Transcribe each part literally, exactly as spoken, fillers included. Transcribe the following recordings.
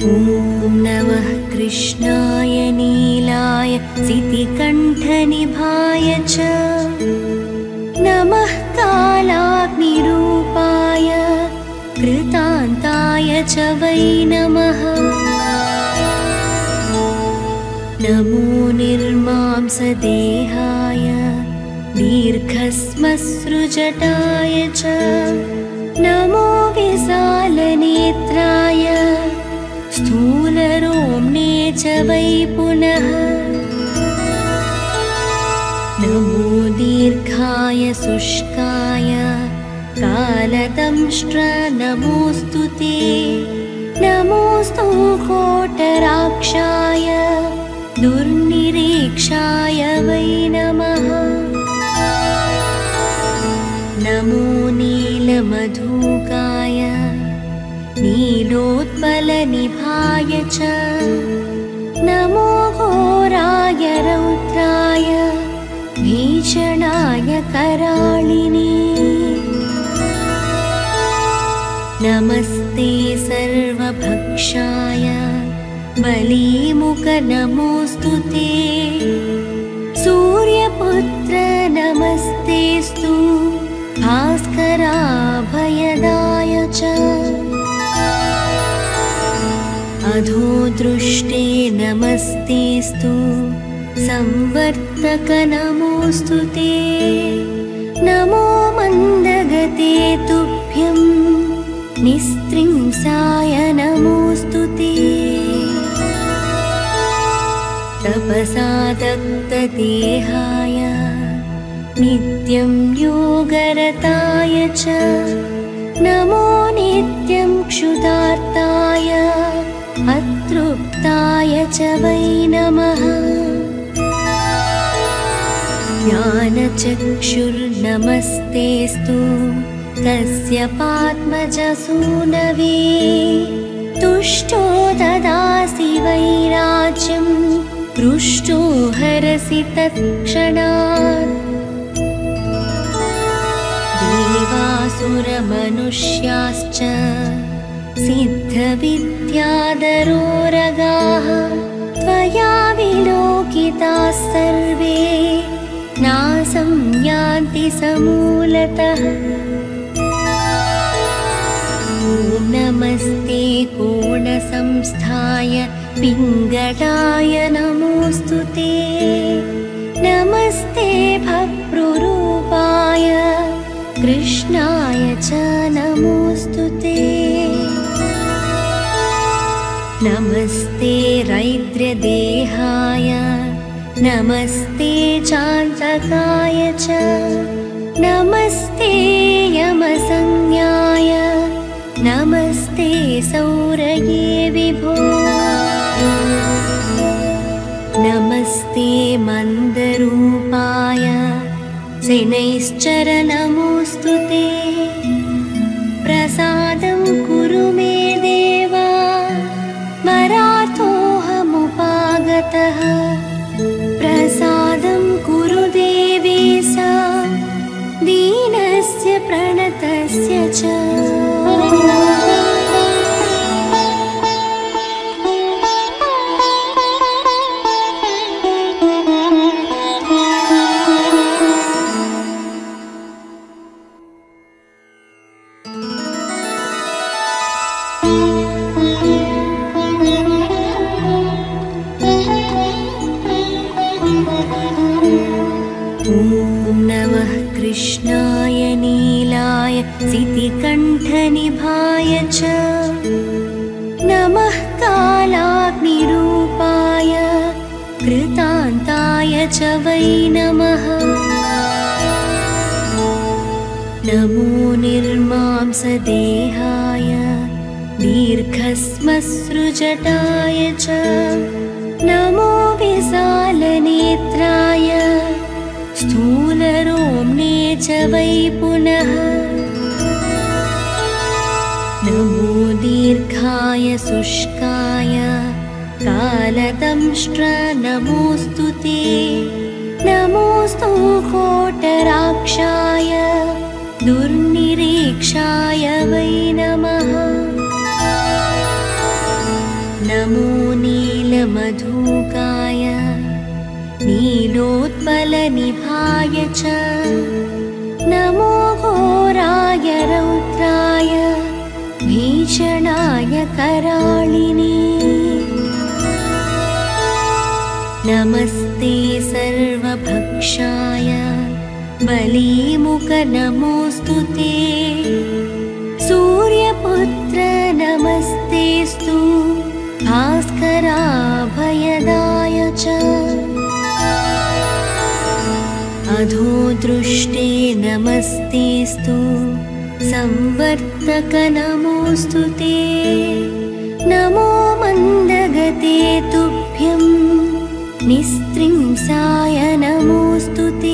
ॐ नमः कृष्णाय नीलाय सितिकण्ठनिभाय च नमः कालाग्निरूपाय कृतान्ताय च वै नमः। नमो निर्मांसदेहाय दीर्घस्मसृजटाय च नमो विशालनेत्राय स्थूलरोम्णे च वै पुनः। नमो दीर्घाय शुष्काय कालदंष्ट्र नमोऽस्तु ते। नमोऽस्तु कोटराक्षाय दुर्निरीक्षाय वै नमः। नमो नीलमधुकाय नीलोत्पलनिभाय च नमो घोराय रौद्राय भीषणाय कराळिने। नमस्ते सर्वभक्षाय बलीमुख नमोऽस्तु ते। सूर्यपुत्र नमस्तेस्तु भास्कराभयदाय च। अधोदृष्टे नमस्तेस्तु संवर्तक नमोऽस्तु ते। नमो मन्दगते तुभ्यं निस्त्रिंसाय नमोऽस्तु ते। तपसादग्धदेहाय नित्यं योगरताय च नमो नित्यं क्षुधार्ताय अतृप्ताय च वै नमः। ज्ञानचक्षुर्नमस्तेस्तु तस्य पात्मजसूनवे। तुष्टो ददासि वैराज्यं पृष्टो हरसि तत्क्षणात्। देवासुरमनुष्याश्च सिद्धविद्याधरोरगाः त्वया विलोकिताः सर्वे नासं यान्ति समूलतः। ॐ नमस्ते कोणसंस्थाय पिङ्गलाय नमोऽस्तु ते। नमस्ते भक्तृरूपाय कृष्णाय च नमोऽस्तु ते। नमस्ते रैद्रदेहाय नमस्ते चान्तकाय च नमस्ते यमसंज्ञाय नमस्ते सौरये विभो। नमस्ते मन्दरूपाय शनैश्चर नमोऽस्तु ते। प्रसादं कुरु मे देव मराठोऽहमुपागतः। प्रसादं कुरु देवेश दीनस्य प्रणतस्य च। कृष्णाय नीलाय सितिकण्ठनिभाय च नमः कालाग्निरूपाय कृतान्ताय च वै नमः। नमो निर्मांसदेहाय दीर्घस्मसृजटाय च नमो विशालनेत्राय स्थूलरोम्णे च वै पुनः। नमो दीर्घाय शुष्काय कालदंष्ट्र नमोऽस्तु ते। नमोऽस्तु कोटराक्षाय दुर्निरीक्षाय वै नमः। नीलमधुकाय नीलोत्पलनिभाय च नमो घोराय रौद्राय भीषणाय कराळिने नमस्ते सर्वभक्षाय बलीमुख नमोऽस्तुते सूर्यपुत्र नमस्तेस्तु भास्कराभयदाय च अधोदृष्टे नमस्तेस्तु संवर्तक नमोऽस्तुते नमो मन्दगते तुभ्यं निस्त्रिंसाय नमोऽस्तुते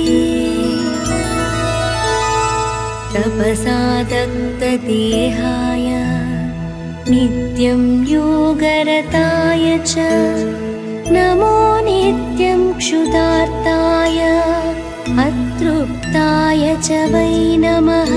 तपसादक्तदेहाय नित्यं योगरताय च नमो नित्यं क्षुधार्ताय अतृप्ताय च वै नमः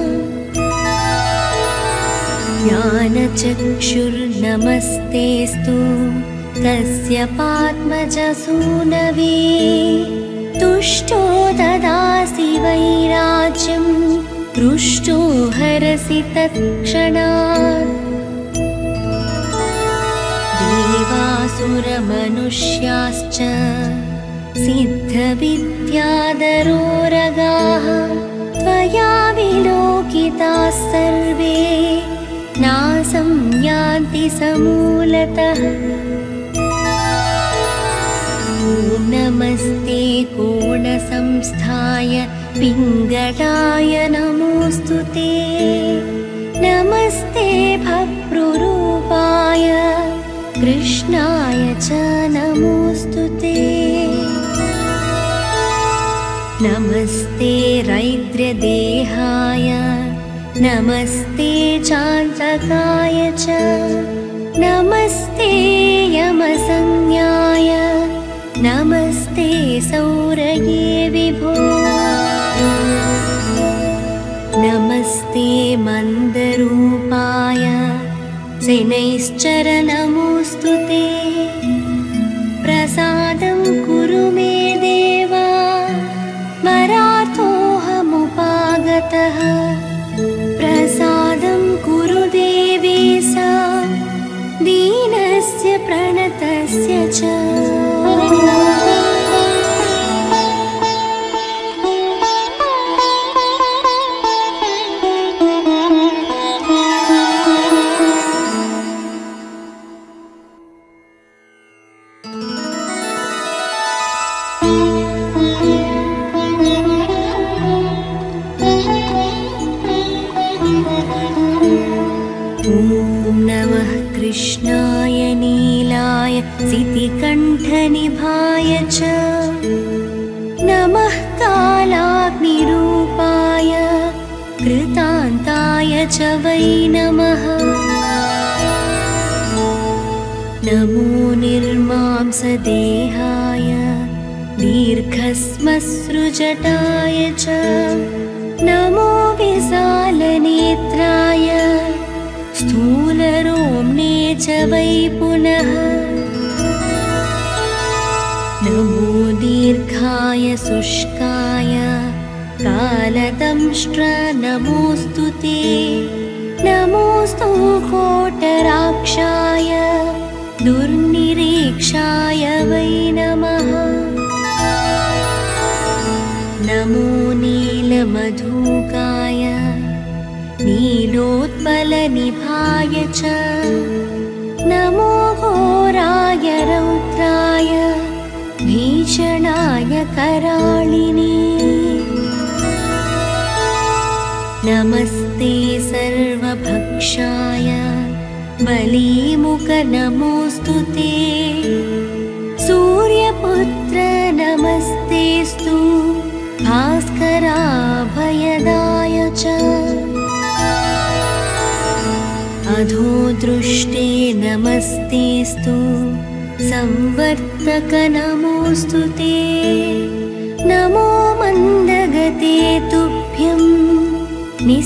ज्ञानचक्षुर्नमस्तेस्तु तस्य पात्मजसूनवे तुष्टो ददासि वैराज्यं पृष्टो हरसि तत्क्षणात् देवासुरमनुष्याश्च सिद्धविद्याधरोरगाः त्वया विलोकिताः सर्वे नासं यान्ति समूलतः ॐ नमस्ते कोणसंस्थाय पिङ्गळाय नमोऽस्तुते नमस्ते भप्रुरूपाय कृष्णाय च नमोऽस्तुते नमस्ते रैद्रदेहाय नमस्ते चान्तकाय च नमस्ते यमसंज्ञाय नमस्ते सौरये विभो नमस्ते मन्दरूपाय शनैश्चर नमोऽस्तुते प्रसादं कुरु मे देव मराठोऽहमुपागतः प्रसादं कुरु देवेशा दीनस्य प्रणतस्य च कृष्णाय नीलाय सितिकण्ठनिभाय च नमः कालाग्निरूपाय कृतान्ताय च वै नमः नमो निर्मांसदेहाय दीर्घस्मसृजटाय च नमो विशालनेत्राय स्थूलरोम्णे च वै पुनः नमो दीर्घाय शुष्काय कालदंष्ट्र नमोऽस्तुते नमोऽस्तु कोटराक्षाय दुर्निरीक्षाय वै नमः नमो नीलमधुकाय नीलोत्पलनिभाय च नमो घोराय रौद्राय भीषणाय कराळिने नमस्ते सर्वभक्षाय बलीमुख नमोऽस्तुते सूर्यपुत्र नमस्तेस्तु भास्कराभयदाय च अधोदृष्टे नमस्तेस्तु संवर्तक नमोऽस्तुते नमो मन्दगते तुभ्यं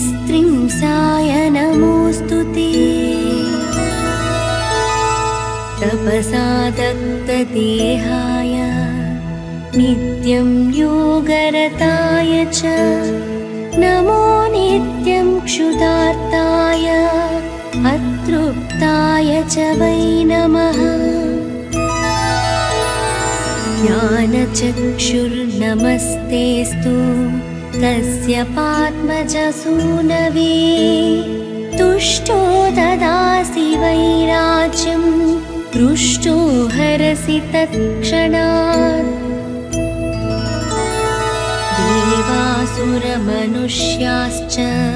निस्त्रिंसाय नमोऽस्तुते तपसा दत्तदेहाय नित्यं योगरताय च नमो नित्यं क्षुधार्ताय अतृप्ताय च वै नमः। ज्ञानचक्षुर्नमस्तेऽस्तु तस्य पात्मजसूनवे तुष्टो ददासि वैराज्यं पृष्टो हरसि तत्क्षणात्। देवासुरमनुष्याश्च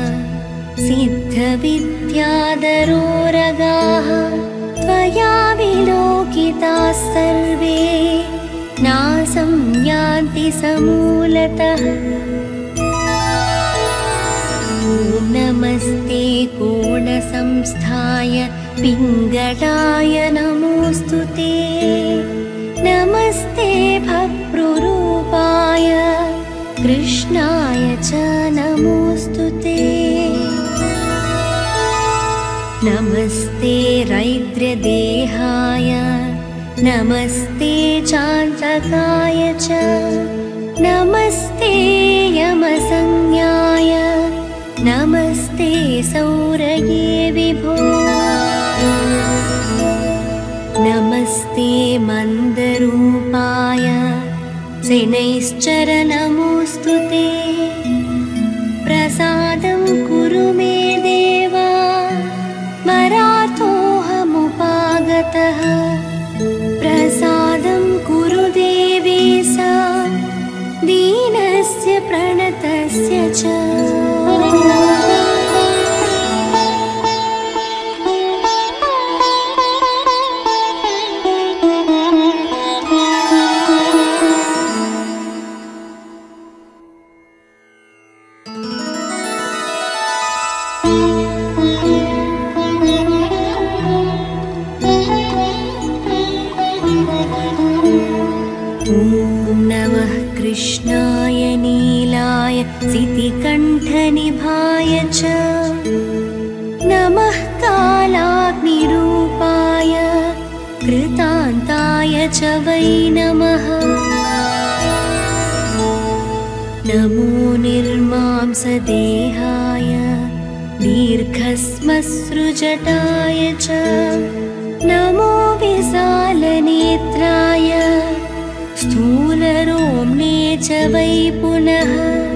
सिद्धविद्याधरोरगाः त्वया विलोकिताः सर्वे नासं यान्ति समूलतः। ॐ नमस्ते कोणसंस्थाय पिङ्गळाय नमोऽस्तु ते नमस्ते भक्तृरूपाय कृष्णाय च नमोऽस्तु ते। नमस्ते रैद्रदेहाय नमस्ते चान्तकाय च नमस्ते यमसंज्ञाय नमस्ते सौरये विभो। नमस्ते मन्दरूपाय शनैश्चर नमोऽस्तु ते प्रसादं कुरु मे देव मराठोऽहमुपागतः प्रसादं कुरु देवेश दीनस्य प्रणतस्य च। कृष्णाय नीलाय सितिकण्ठनिभाय च नमः कालाग्निरूपाय कृतान्ताय च वै नमः। नमो निर्मांसदेहाय दीर्घश्मश्रुजटाय च नमो विशालनेत्राय स्थूलरोम्णे च वै पुनः।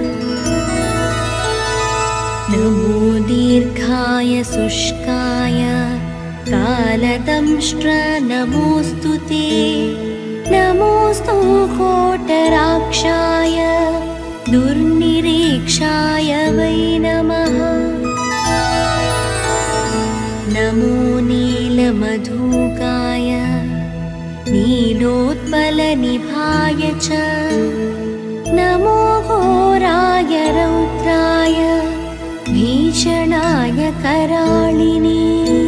नमो दीर्घाय शुष्काय कालदंष्ट्र नमोऽस्तु ते नमोऽस्तु कोटराक्षाय दुर्निरीक्षाय वै नमः। नमो नीलमधुकाय नीलोत्पलनिभाय च नमो घोराय रौद्राय भीषणाय कराळिने।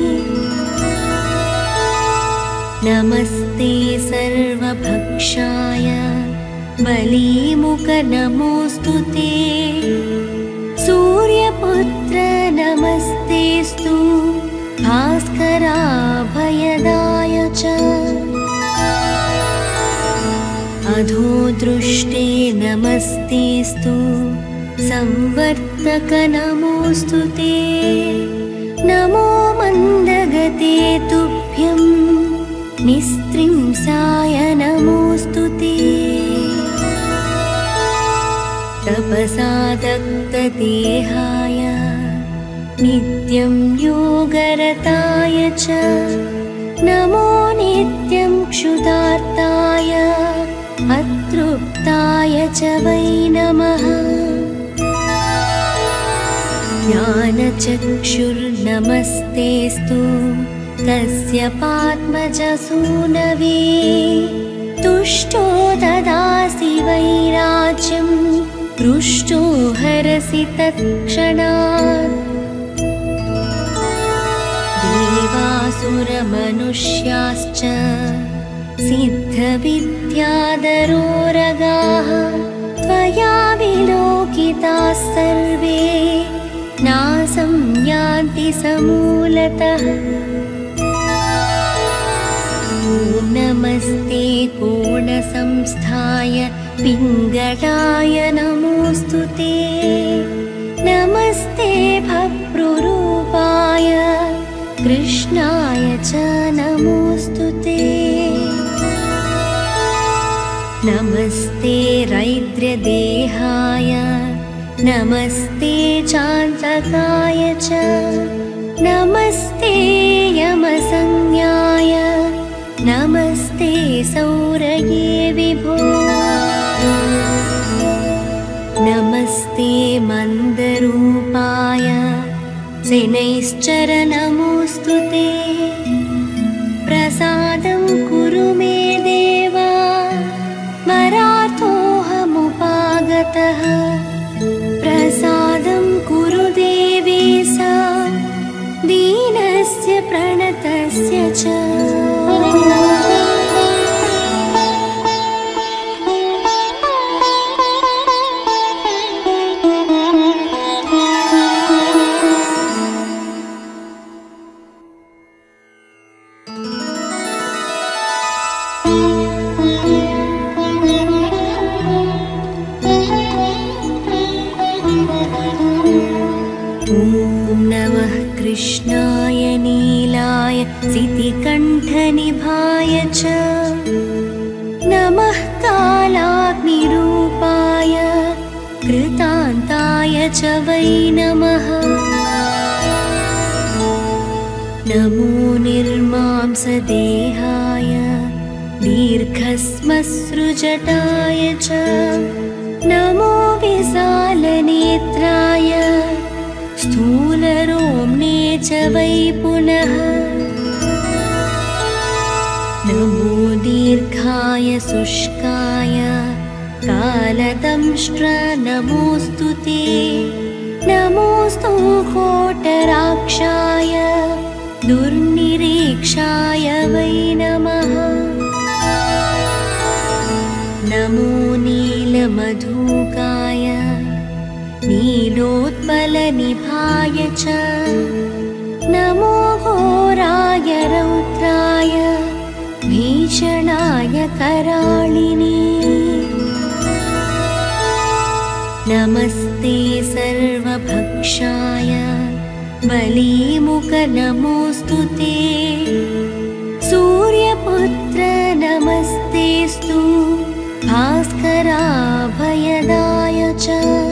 नमस्ते सर्वभक्षाय बलीमुख नमोऽस्तु ते सूर्यपुत्र नमस्तेऽस्तु भास्कराभयदाय च। अधोदृष्टे नमस्तेऽस्तु संवर्तक नमोऽस्तु ते नमो मन्दगते तुभ्यं निस्त्रिंसाय नमोऽस्तु ते। तपसा दत्तदेहाय नित्यं योगरताय च नमो नित्यं क्षुधार्ताय अतृप्ताय च वै नमः। ज्ञानचक्षुर्नमस्तेऽस्तु तस्य पात्मजसूनवे तुष्टो ददासि वैराज्यं पृष्टो हरसि तत्क्षणात्। देवासुरमनुष्याश्च सिद्धविद्याधरोरगाः त्वया विलोकिताः सर्वे नासं यान्ति समूलतः। ॐ कोणसंस्थाय पिङ्गलाय नमोऽस्तु ते। नमस्ते भप्रुरूपाय कृष्णाय च नमोऽस्तु ते। नमस्ते रैद्रदेहाय नमस्ते चान्तकाय च। नमस्ते यमसंज्ञाय नमस्ते सौरये विभो। नमस्ते मन्दरूपाय शनैश्चर नमोऽस्तु ते। प्रसादं कुरु मे देव मराठोऽहमुपागतः। प्रसादं कुरु देवेश दीनस्य प्रणतस्य च। कृष्णाय नीलाय सितिकण्ठनिभाय च। नमः कालाग्निरूपाय कृतान्ताय च वै नमः। नमो निर्मांसदेहाय दीर्घश्मश्रुजटाय च। नमो विशालनेत्राय स्थूलरोम्णे च वै पुनः। नमो दीर्घाय शुष्काय कालदंष्ट्र नमोऽस्तु ते। नमोऽस्तु कोटराक्षाय दुर्निरीक्षाय वै नमः। नमो नीलमधुकाय नीलोत्पलनिभाय च। नमो घोराय रौद्राय भीषणाय कराळिने। नमस्ते सर्वभक्षाय बलीमुख नमोऽस्तु ते। सूर्यपुत्र नमस्तेस्तु भास्कराभयदाय च।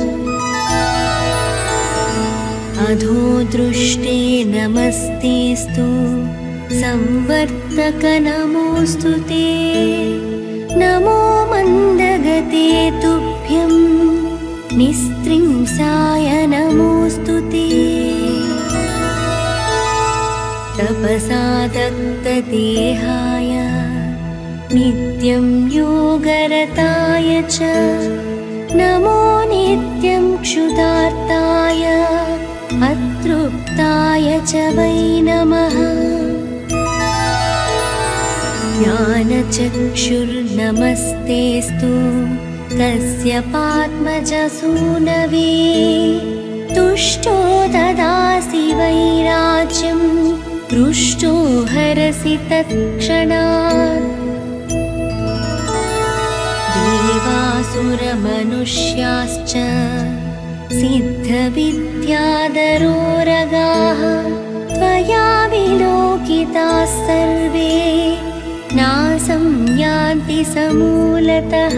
अधो दृष्टे नमस्तेस्तु संवर्तक नमोऽस्तु ते। नमो मन्दगते तुभ्यं निस्त्रिंसाय नमोऽस्तु ते। तपसा दग्धदेहाय नित्यं योगरताय च। नमो नित्यं क्षुधार्ताय अतृप्ताय च वै नमः। ज्ञानचक्षुर्नमस्तेस्तु तस्य पात्मजसूनवे। तुष्टो ददासि वैराज्यं पृष्टो हरसि तत्क्षणात्। देवासुरमनुष्याश्च सिद्धविद्याधरोरगाः त्वया विलोकिताः सर्वे नासं यान्ति समूलतः।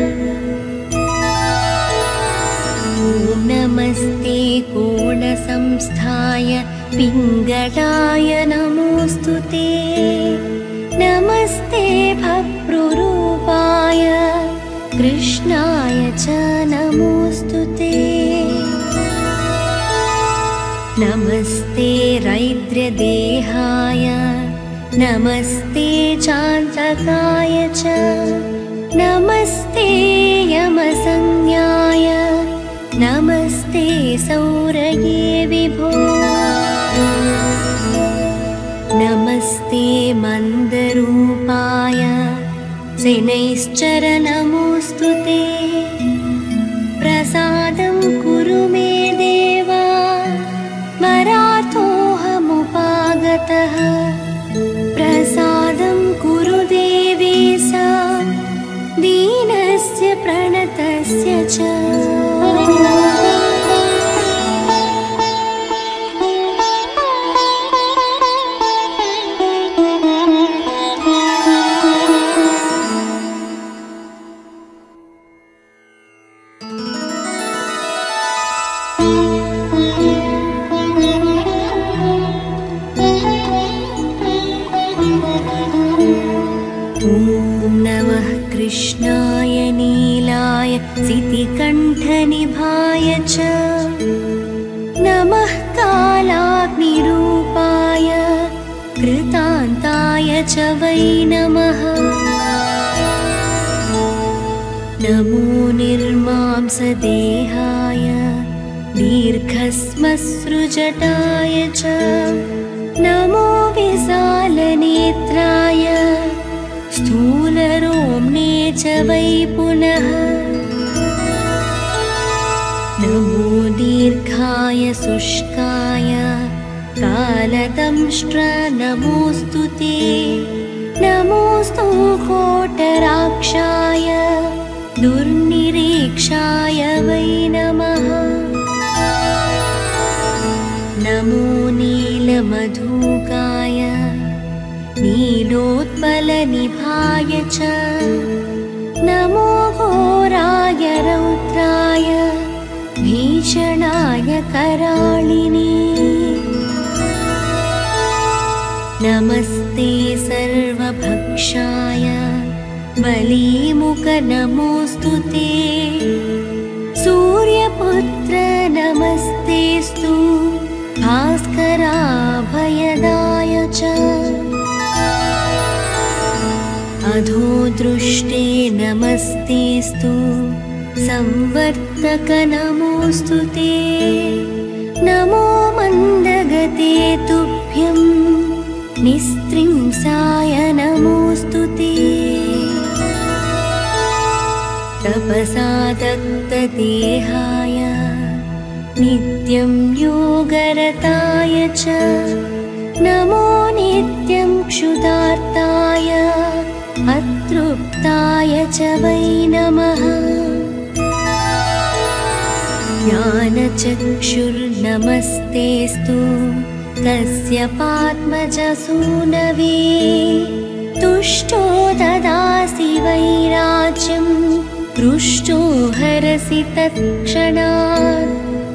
ॐ नमस्ते कोणसंस्थाय पिङ्गलाय नमोऽस्तु ते। नमस्ते भप्रुरूपाय कृष्णाय च नमोऽस्तु ते। नमस्ते रैद्रदेहाय नमस्ते चान्तकाय च। नमस्ते यमसंज्ञाय नमस्ते सौरये विभो। नमस्ते मन्दरूपाय शनैश्चर नमोऽस्तु ते। प्रसादं कुरु मे देव मराठोऽहमुपागतः। प्रसादं कुरु देवेश दी च। कृष्णाय नीलाय सितिकण्ठनिभाय च नमः कालाग्निरूपाय कृतान्ताय च वै नमः। नमो निर्मांसदेहाय दीर्घस्मसृजटाय च नमो विशालनेत्राय स्थूलरोम्णे च वै पुनः। नमो दीर्घाय शुष्काय कालदंष्ट्र नमोऽस्तु ते। नमोऽस्तु कोटराक्षाय दुर्निरीक्षाय वै नमः। नमो नीलमधुकाय नीलोत्पलनिभाय च नमो घोराय रौद्राय भीषणाय कराळिने। नमस्ते सर्वभक्षाय बलीमुख नमोऽस्तु ते। सूर्यपुत्र नमस्तेऽस्तु भास्कराभयदाय च। अधो दृष्टे नमस्तेऽस्तु संवर्तक नमोऽस्तु ते। नमो मन्दगते तुभ्यं निस्त्रिंसाय नमोऽस्तु ते। तपसादत्तदेहाय नित्यं योगरताय च नमो नित्यं क्षुधार्ताय अतृप्ताय च वै नमः। ज्ञानचक्षुर्नमस्तेऽस्तु तस्य पात्मजसूनवे। तुष्टो ददासि वैराज्यं पृष्टो हरसि तत्क्षणात्।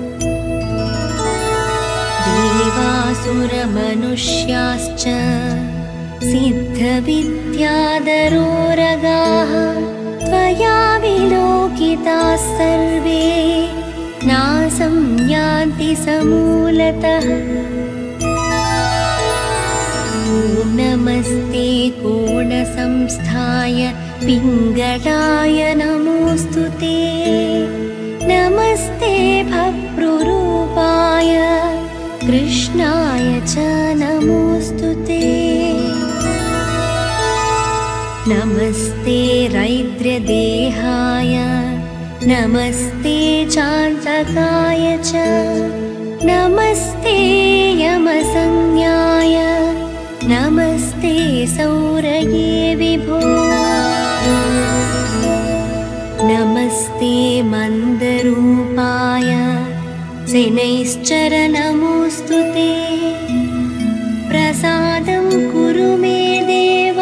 देवासुरमनुष्याश्च सिद्धविद्याधरोरगाः त्वया विलोकिताः सर्वे नासं यान्ति समूलतः। ॐ नमस्ते कोणसंस्थाय पिङ्गलाय नमोऽस्तु ते। नमस्ते भप्रुरूपाय कृष्णाय च नमोऽस्तु ते। नमस्ते रैद्रदेहाय नमस्ते चान्तकाय च नमस्ते यमसंज्ञाय नमस्ते सौरये विभो। नमस्ते मन्दरूपाय शनैश्चर नमोऽस्तु ते। प्रसादं कुरु मे देव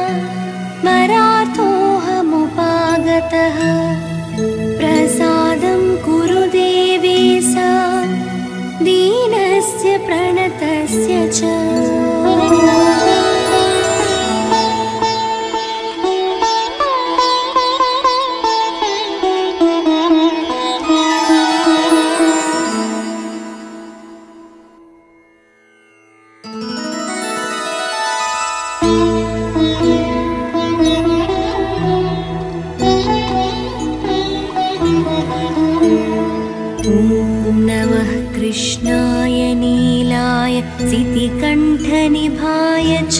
मराठोऽहमुपागतः। प्रसादं कुरु देवेश दीनस्य प्रणतस्य च। कृष्णाय नीलाय सितिकण्ठनिभाय च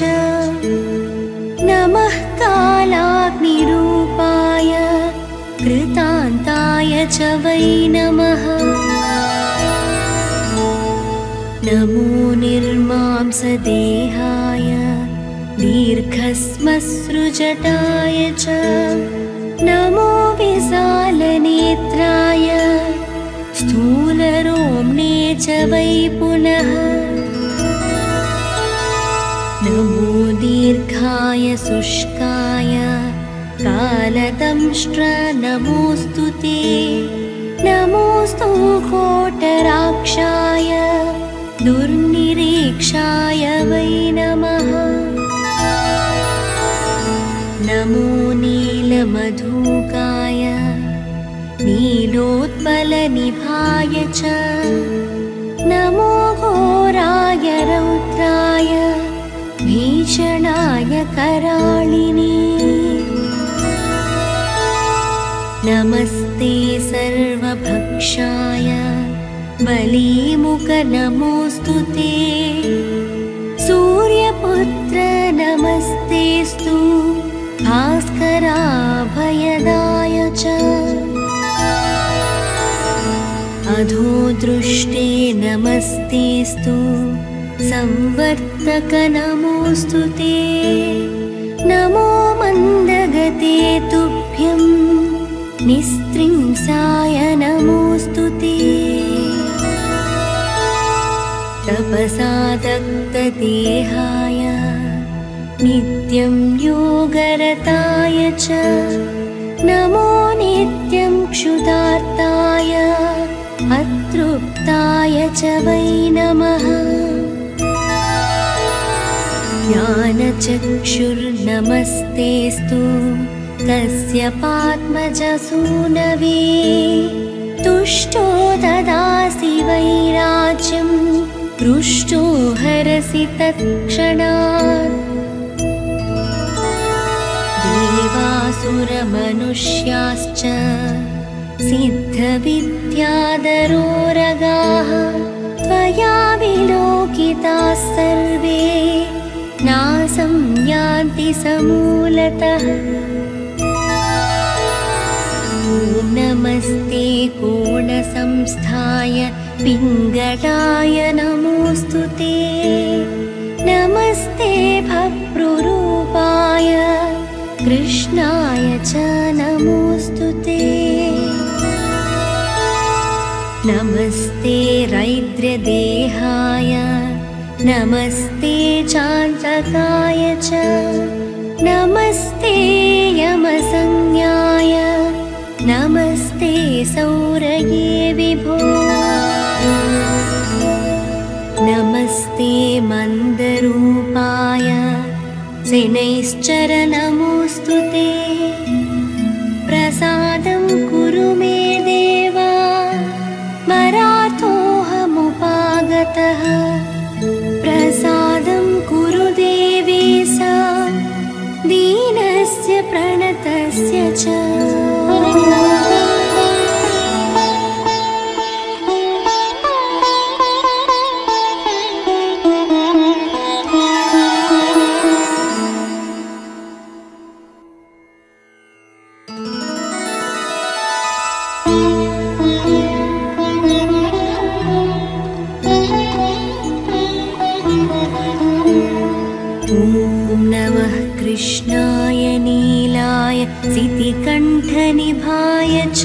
नमः कालाग्निरूपाय कृतान्ताय च वै नमः। नमो निर्मांसदेहाय दीर्घस्मसृजटाय च नमो विशालनेत्राय स्थूलरोम्णे च वै पुनः नमो दीर्घाय शुष्काय कालदंष्ट्र नमोऽस्तु ते नमोऽस्तु कोटराक्षाय दुर्निरीक्षाय वै नमः नमो नीलमधुकाय नीलोत्पलनिभाय च नमो घोराय रौद्राय भीषणाय कराळिने नमस्ते सर्वभक्षाय बलीमुख नमोऽस्तु ते सूर्यपुत्र नमस्तेस्तु भास्कराभयदाय च अधोदृष्टे नमस्तेस्तु संवर्तक नमोऽस्तु ते नमो मन्दगते तुभ्यं निस्त्रिंसाय नमोऽस्तु ते तपसादग्धदेहाय नित्यं योगरताय च नमो नित्यं क्षुधार्ताय अतृप्ताय च वै नमः ज्ञानचक्षुर्नमस्तेस्तु तस्य पात्मजसूनवे तुष्टो ददासि वैराज्यं पृष्टो हरसि तत्क्षणात् देवासुरमनुष्याश्च सिद्धविद्याधरोरगाः त्वया विलोकिताः सर्वे नासं यान्ति समूलतः ॐ नमस्ते कोणसंस्थाय पिङ्गळाय नमोऽस्तु ते नमस्ते भप्रुरूपाय कृष्णाय च नमोऽस्तु ते नमस्ते रैद्रदेहाय नमस्ते चान्तकाय च नमस्ते यमसंज्ञाय नमस्ते सौरये विभो नमस्ते मन्दरूपाय शनैश्चर नमोऽस्तु ते प्रसादं कुरु मे देव मराठोऽहमुपागतः प्रसादं कुरु देवेशा दीनस्य प्रणतस्य च कृष्णाय नीलाय सितिकण्ठनिभाय च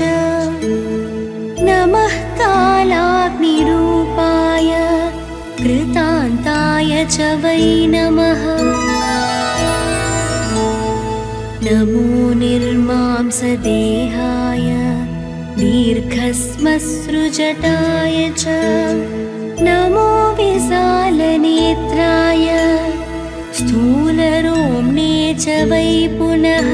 नमः कालाग्निरूपाय कृतान्ताय च वै नमः नमो निर्मांसदेहाय दीर्घश्मश्रुजटाय च नमो विशालनेत्राय स्थूलरोम्णे च वै पुनः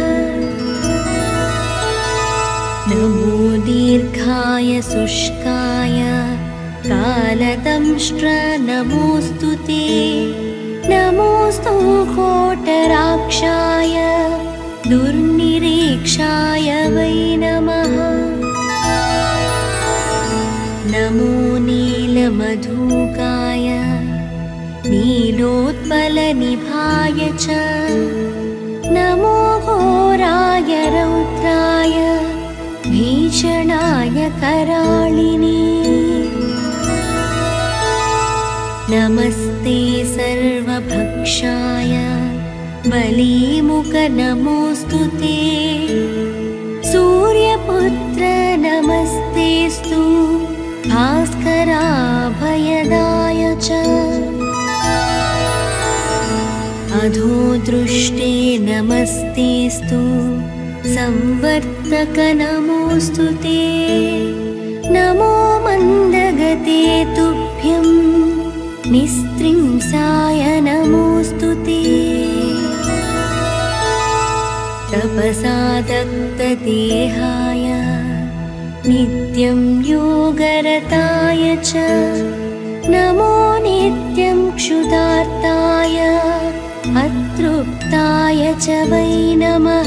नमो दीर्घाय शुष्काय कालदंष्ट्र नमोऽस्तु ते नमोऽस्तु कोटराक्षाय दुर्निरीक्षाय वै नमः नमो नीलमधुकाय नीलोत्पलनिभाय च नमो घोराय रौद्राय भीषणाय कराळिने नमस्ते सर्वभक्षाय बलीमुख नमोऽस्तु ते सूर्यपुत्र नमस्तेस्तु भास्कराभयदाय च अधोदृष्टे नमस्तेस्तु संवर्तक नमोऽस्तु ते नमो मन्दगते तुभ्यं निस्त्रिंसाय नमोऽस्तु ते तपसादक्तदेहाय नित्यं योगरताय च नमो नित्यं क्षुधार्ताय अतृप्ताय च वै नमः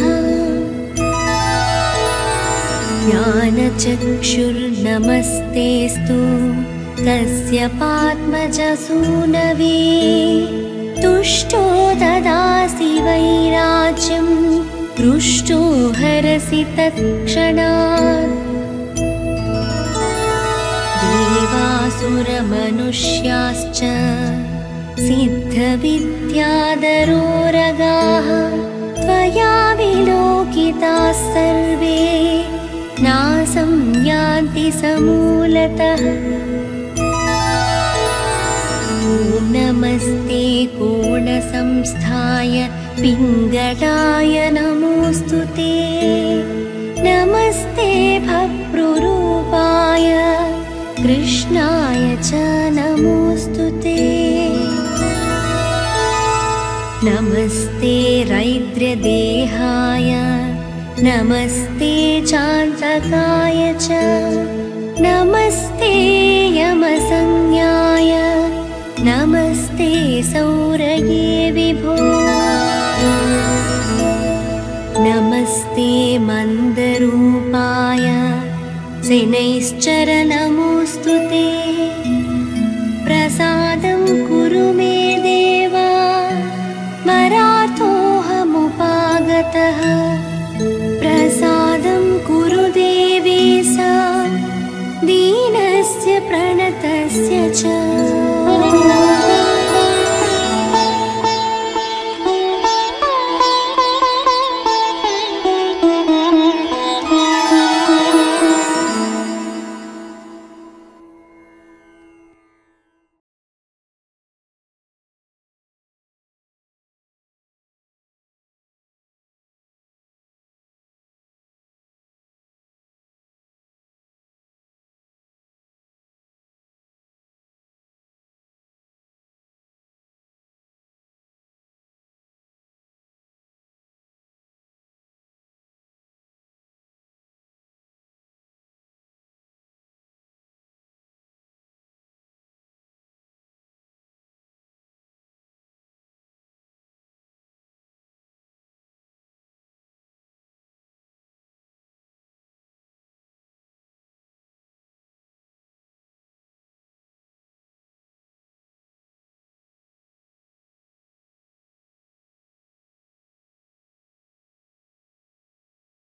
ज्ञानचक्षुर्नमस्तेस्तु तस्य पात्मजसूनवे तुष्टो ददासि वैराज्यं दृष्टो हरसि तत्क्षणात् देवासुरमनुष्याश्च सिद्धविद्याधरोरगाः त्वया विलोकिताः सर्वे नासं यान्ति समूलतः ॐ नमस्ते कोणसंस्थाय पिङ्गलाय नमोऽस्तु ते नमस्ते भप्रुरूपाय कृष्णाय च नमोऽस्तु ते नमस्ते रैद्रदेहाय नमस्ते चान्तकाय च नमस्ते यमसंज्ञाय नमस्ते सौरये विभो नमस्ते मन्दरूपाय शनैश्चर नमोऽस्तु ते प्रसादं कुरु मे देव मरार्थोऽहमुपागतः प्रसादं कुरु देवेश दीनस्य प्रणतस्य च